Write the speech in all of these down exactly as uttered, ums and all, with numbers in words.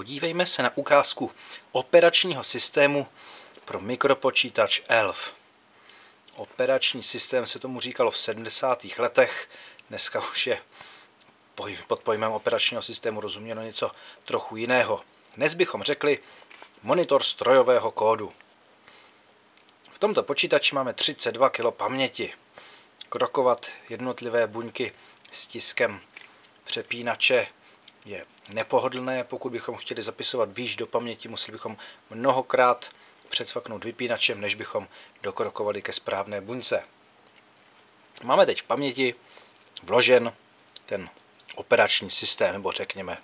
Podívejme se na ukázku operačního systému pro mikropočítač Elf. Operační systém se tomu říkalo v sedmdesátých letech, dneska už je pod pojmem operačního systému rozuměno něco trochu jiného. Dnes bychom řekli monitor strojového kódu. V tomto počítači máme třicet dva kilogramů paměti. Krokovat jednotlivé buňky s tiskem přepínače je nepohodlné. Pokud bychom chtěli zapisovat výš do paměti, museli bychom mnohokrát předsvaknout vypínačem, než bychom dokrokovali ke správné buňce. Máme teď v paměti vložen ten operační systém, nebo řekněme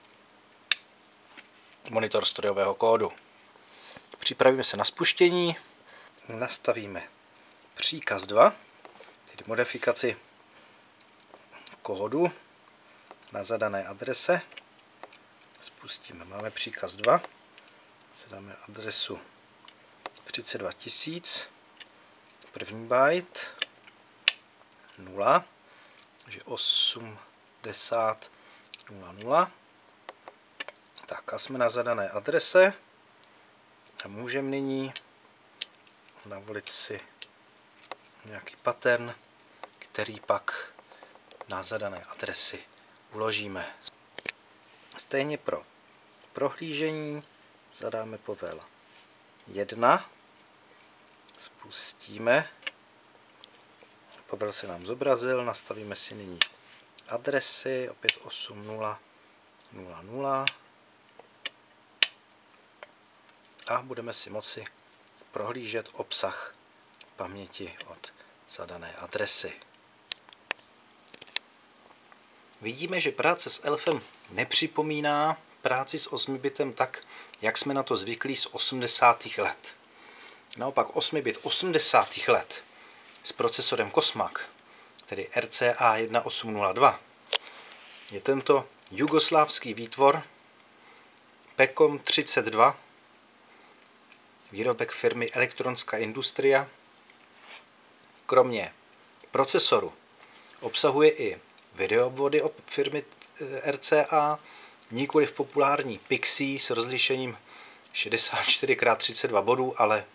monitor strojového kódu. Připravíme se na spuštění, nastavíme příkaz dva, tedy modifikaci kódu na zadané adrese. Spustíme, máme příkaz dva, zadáme adresu třicet dva tisíc, první byte, nula, takže osmdesát nula nula. Tak a jsme na zadané adrese a můžeme nyní navolit si nějaký pattern, který pak na zadané adresy uložíme. Stejně pro prohlížení zadáme povel jedna, spustíme, povel se nám zobrazil, nastavíme si nyní adresy, opět osm nula nula nula a budeme si moci prohlížet obsah paměti od zadané adresy. Vidíme, že práce s Elfem nepřipomíná práci s osmi bitem tak, jak jsme na to zvyklí z osmdesátých let. Naopak osmi bit osmdesátých let s procesorem Cosmac, tedy R C A jedna osm nula dva, je tento jugoslávský výtvor Pecom třicet dva, výrobek firmy Elektronská Industria. Kromě procesoru obsahuje i videoobvody od firmy R C A, nikoli v populární Pixie s rozlišením šedesát čtyři krát třicet dva bodů, ale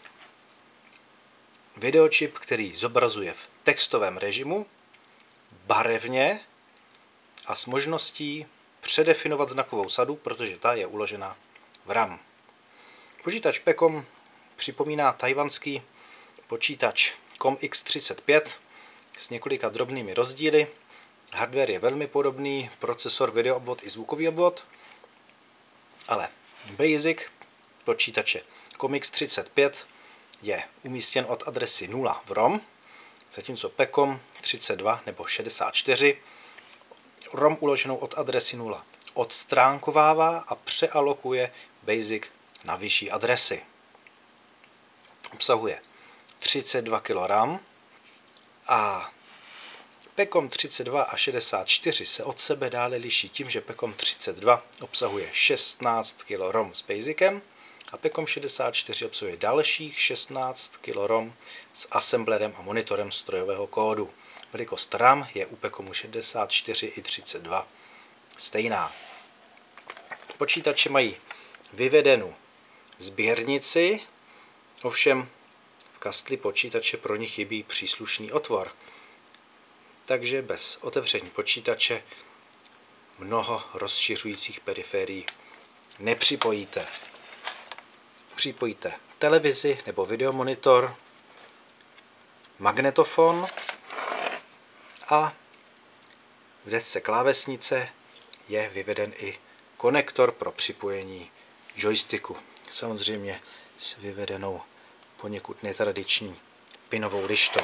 videočip, který zobrazuje v textovém režimu, barevně a s možností předefinovat znakovou sadu, protože ta je uložena v RAM. Počítač Pecom připomíná tajvanský počítač Com X třicet pět s několika drobnými rozdíly. Hardware je velmi podobný, procesor, videoobvod i zvukový obvod, ale basic počítače Com X třicet pět je umístěn od adresy nula v ROM, zatímco Pecom třicet dva nebo šedesát čtyři ROM uloženou od adresy nula odstránkovává a přealokuje basic na vyšší adresy. Obsahuje třicet dva kilogramů RAM a Pecom třicet dva a šedesát čtyři se od sebe dále liší tím, že Pecom třicet dva obsahuje šestnáct kilogramů ROM s basicem a Pecom šedesát čtyři obsahuje dalších šestnáct kilogramů ROM s assemblerem a monitorem strojového kódu. Velikost RAM je u Pecomu šedesát čtyři i třicet dva stejná. Počítače mají vyvedenou sběrnici, ovšem v kastli počítače pro ně chybí příslušný otvor. Takže bez otevření počítače mnoho rozšiřujících periferií nepřipojíte. Připojíte televizi nebo videomonitor, magnetofon a v desce klávesnice je vyveden i konektor pro připojení joysticku. Samozřejmě s vyvedenou poněkud netradiční pinovou lištou.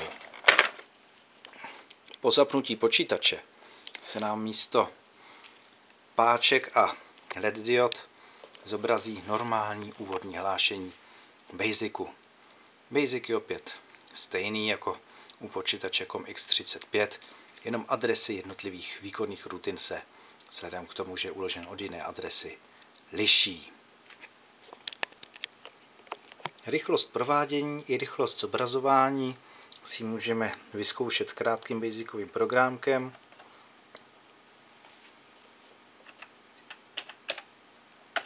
Po zapnutí počítače se nám místo páček a L E D diod zobrazí normální úvodní hlášení Basicu. Basic je opět stejný jako u počítače Com X třicet pět, jenom adresy jednotlivých výkonných rutin se vzhledem k tomu, že je uložen od jiné adresy, liší. Rychlost provádění i rychlost zobrazování si můžeme vyzkoušet krátkým basicovým programkem.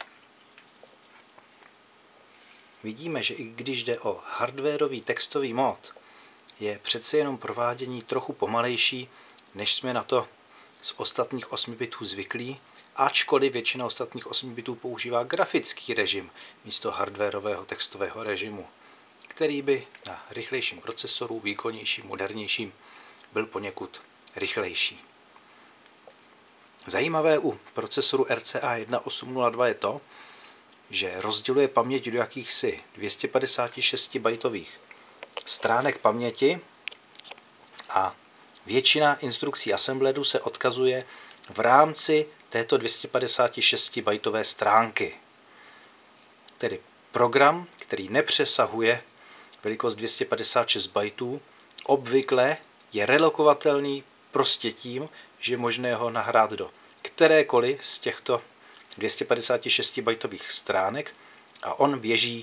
vidíme, že i když jde o hardwarový textový mód, je přece jenom provádění trochu pomalejší, než jsme na to z ostatních osmi bitů zvyklí, ačkoliv většina ostatních osmi bitů používá grafický režim místo hardwarového textového režimu, který by na rychlejším procesoru, výkonnějším, modernějším, byl poněkud rychlejší. Zajímavé u procesoru R C A jedna osm nula dva je to, že rozděluje paměť do jakýchsi dvě stě padesát šest bajtových stránek paměti a většina instrukcí assembleru se odkazuje v rámci této dvě stě padesát šest bajtové stránky. Tedy program, který nepřesahuje velikost dvě stě padesát šest bajtů, obvykle je relokovatelný prostě tím, že je možné ho nahrát do kterékoliv z těchto dvě stě padesát šest bajtových stránek a on běží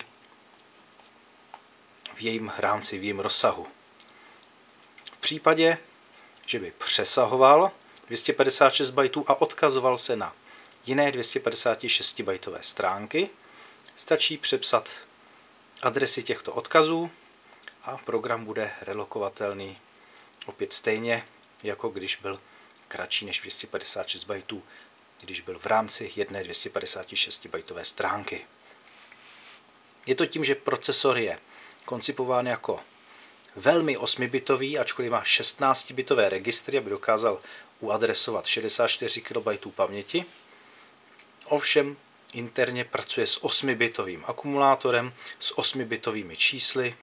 v jejím rámci, v jejím rozsahu. V případě, že by přesahoval dvě stě padesát šest bajtů a odkazoval se na jiné dvě stě padesát šest bajtové stránky, stačí přepsat adresy těchto odkazů a program bude relokovatelný opět stejně, jako když byl kratší než dvě stě padesát šest bajtů, když byl v rámci jedné dvě stě padesát šest bajtové stránky. Je to tím, že procesor je koncipován jako velmi osmibitový, ačkoliv má šestnáctibitové registry, aby dokázal uadresovat šedesát čtyři kilobajtů paměti. Ovšem interně pracuje s osmibitovým akumulátorem, s osmibitovými čísly